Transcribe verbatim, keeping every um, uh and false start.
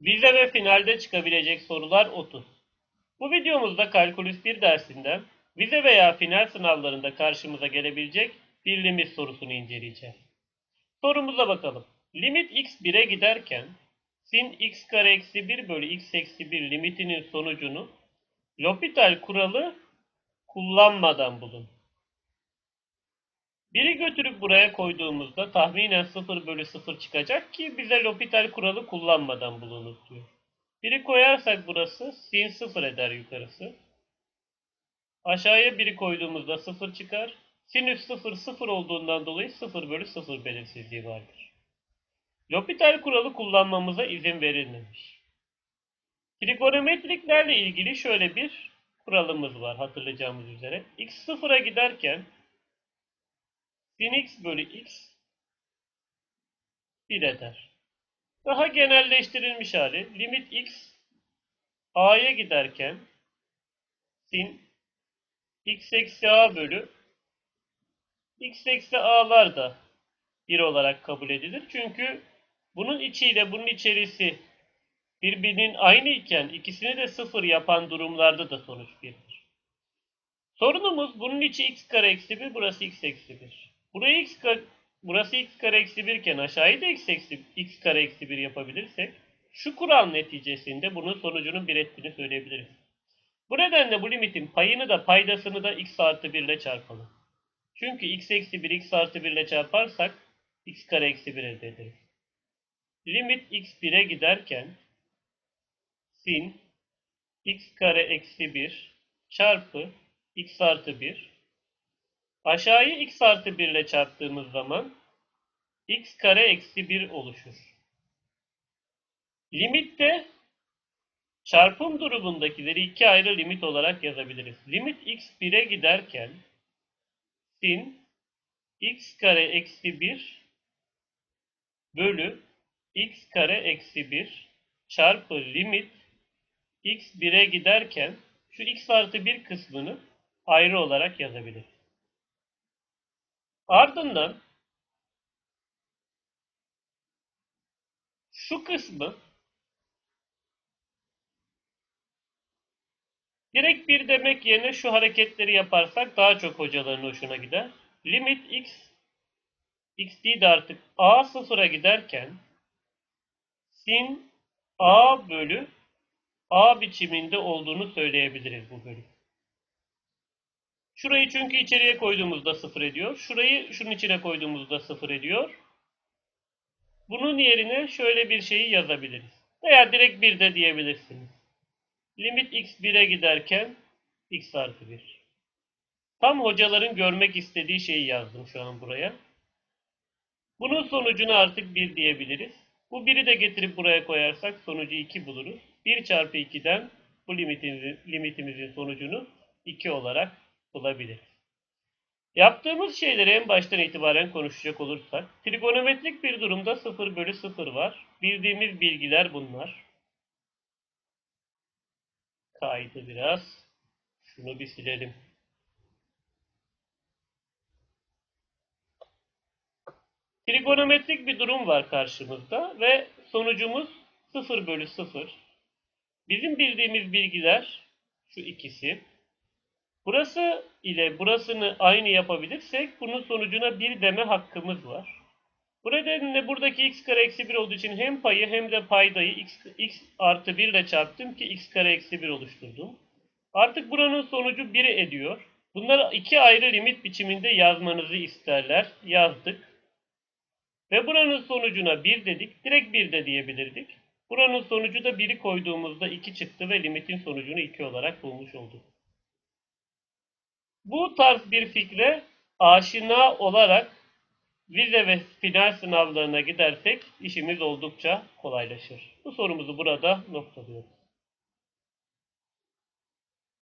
Vize ve finalde çıkabilecek sorular otuz. Bu videomuzda Kalkülüs bir dersinden vize veya final sınavlarında karşımıza gelebilecek bir limit sorusunu inceleyeceğiz. Sorumuza bakalım. Limit x bire giderken sin x kare eksi bir bölü x eksi bir limitinin sonucunu L'Hopital kuralı kullanmadan bulun. biri götürüp buraya koyduğumuzda tahminen sıfır bölü sıfır çıkacak ki bize L'Hopital kuralı kullanmadan bulunur diyor. biri koyarsak burası sin sıfır eder yukarısı. Aşağıya biri koyduğumuzda sıfır çıkar. Sinüs sıfır sıfır olduğundan dolayı sıfır bölü sıfır belirsizliği vardır. L'Hopital kuralı kullanmamıza izin verilmemiş. Trigonometriklerle ilgili şöyle bir kuralımız var hatırlayacağımız üzere. X sıfıra giderken sin x bölü x bir eder. Daha genelleştirilmiş hali limit x a'ya giderken sin x eksi a bölü x eksi a'lar da bir olarak kabul edilir. Çünkü bunun içiyle bunun içerisi birbirinin aynı iken ikisini de sıfır yapan durumlarda da sonuç birdir. Sorunumuz bunun içi x kare eksi bir, burası x eksi bir. Burayı x kare, burası x kare eksi bir iken aşağıyı da x, eksi, x kare eksi bir yapabilirsek şu kural neticesinde bunun sonucunun bir ettiğini söyleyebiliriz. Bu nedenle bu limitin payını da paydasını da x artı bir ile çarpalım. Çünkü x eksi bir x artı bir ile çarparsak x kare eksi bir elde ederiz. Limit x bire giderken sin x kare eksi bir çarpı x artı bir. Aşağıyı x artı bir ile çarptığımız zaman x kare eksi bir oluşur. Limitte çarpım durumundakileri iki ayrı limit olarak yazabiliriz. Limit x bire giderken sin x kare eksi bir bölü x kare eksi bir çarpı limit x bire giderken şu x artı bir kısmını ayrı olarak yazabiliriz. Ardından şu kısmı direkt bir demek yerine şu hareketleri yaparsak daha çok hocaların hoşuna gider. Limit x, x değil de artık a sıfıra giderken sin a bölü a biçiminde olduğunu söyleyebiliriz bu bölüm. Şurayı çünkü içeriye koyduğumuzda sıfır ediyor. Şurayı şunun içine koyduğumuzda sıfır ediyor. Bunun yerine şöyle bir şeyi yazabiliriz. Veya direkt bir de diyebilirsiniz. Limit x bire giderken x artı bir. Tam hocaların görmek istediği şeyi yazdım şu an buraya. Bunun sonucunu artık bir diyebiliriz. Bu biri de getirip buraya koyarsak sonucu iki buluruz. bir çarpı ikiden bu limitimizin, limitimizin sonucunu iki olarak bulabiliriz. Yaptığımız şeyleri en baştan itibaren konuşacak olursak, trigonometrik bir durumda sıfır bölü sıfır var. Bildiğimiz bilgiler bunlar. Kaydı biraz. Şunu bir silelim. Trigonometrik bir durum var karşımızda ve sonucumuz sıfır bölü sıfır. Bizim bildiğimiz bilgiler şu ikisi. Burası ile burasını aynı yapabilirsek bunun sonucuna bir deme hakkımız var. Bu nedenle buradaki x kare eksi bir olduğu için hem payı hem de paydayı x, x artı bir ile çarptım ki x kare eksi bir oluşturdum. Artık buranın sonucu bir ediyor. Bunları iki ayrı limit biçiminde yazmanızı isterler. Yazdık. Ve buranın sonucuna bir dedik. Direkt bir de diyebilirdik. Buranın sonucu da biri koyduğumuzda iki çıktı ve limitin sonucunu iki olarak bulmuş olduk. Bu tarz bir fikre aşina olarak vize ve final sınavlarına gidersek işimiz oldukça kolaylaşır. Bu sorumuzu burada noktalıyoruz.